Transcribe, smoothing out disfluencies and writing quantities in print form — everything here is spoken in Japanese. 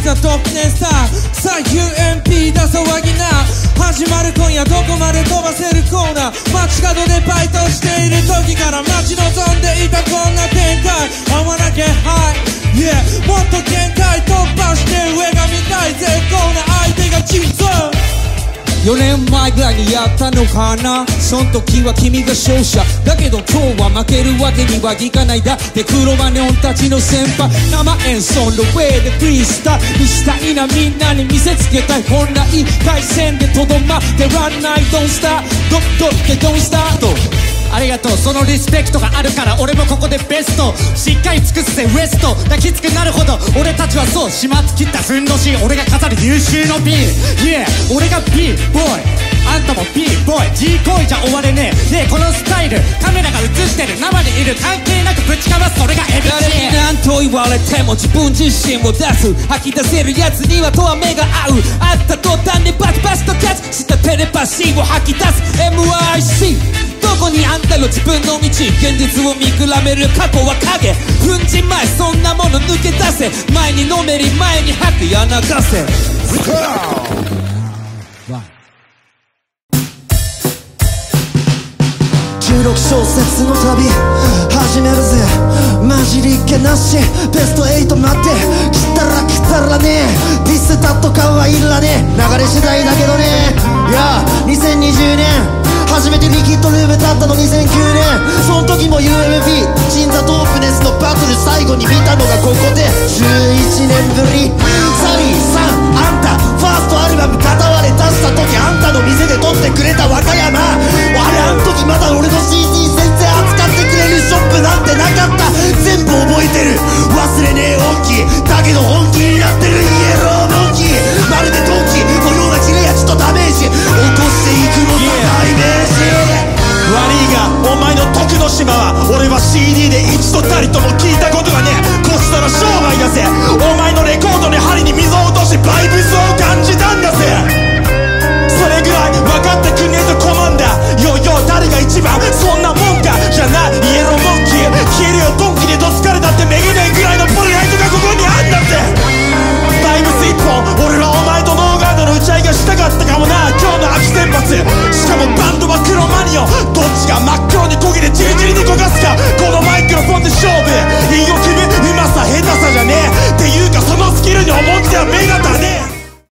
ザトップネスターさあ UMP だ騒ぎな始まる今夜どこまで飛ばせるコーナー街角でバイトしている時から待ち望んでいたこんな展開 I wanna get high yeah もっと限界突破して上が見たい絶好な相手が小さい4年前ぐらいにやったのかなそん時は君が勝者だけど今日は負けるわけにはいかないだって黒マネオンたちの先輩生演奏の上でフリースタイルしたいなみんなに見せつけたい本来回線でとどまってらんない Don't stop Don't stopありがとうそのリスペクトがあるから俺もここでベストしっかり尽くすぜウエスト抱きつくなるほど俺たちはそうしまってきったふんどし俺が飾る優秀のビール Yeah 俺が B-boyあんたも B-boy G 行為じゃ終われねえねえこのスタイルカメラが映ってる生にいる関係なくぶちかますそれが MC 誰に何と言われても自分自身を出す吐き出せるやつにはとは目が合う会った途端にバチバチとキャッチしたテレパシーを吐き出す MICどこにあんたの自分の道現実を見比べる過去は影粉塵前そんなもの抜け出せ前にのめり前に吐くやなかせ16小節の旅始めるぜ混じりっけなしベスト8待って来たらねディスタとかはいらね流れ次第だけどねいや2020年初めてリキッドルーム立ったの2009年その時も UMP 鎮座トークネスのバトル最後に見たのがここで11年ぶりサリーさん